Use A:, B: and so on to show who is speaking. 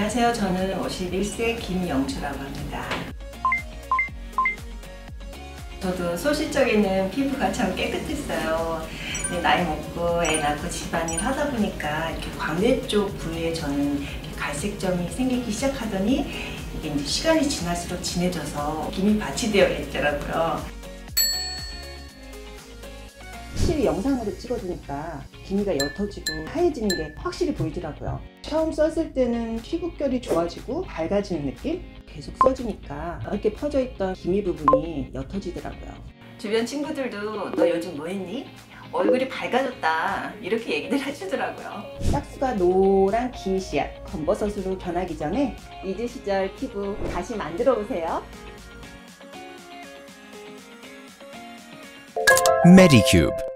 A: 안녕하세요. 저는 51세 김영주라고 합니다. 저도 소실적에는 피부가 참 깨끗했어요. 근데 나이 먹고 애 낳고 집안일 하다 보니까 이렇게 광대 쪽 부위에 저는 갈색점이 생기기 시작하더니 이게 이제 시간이 지날수록 진해져서 김이 받치되어 있더라고요. 확실히 영상으로 찍어주니까 기미가 옅어지고 하얘지는 게 확실히 보이더라고요. 처음 썼을 때는 피부결이 좋아지고 밝아지는 느낌? 계속 써주니까 넓게 퍼져있던 기미 부분이 옅어지더라고요. 주변 친구들도 너 요즘 뭐 했니? 얼굴이 밝아졌다 이렇게 얘기들 해주더라고요. 싹수가 노란 기미 씨앗 검버섯으로 변하기 전에 이즈 시절 피부 다시 만들어 보세요.
B: Medicube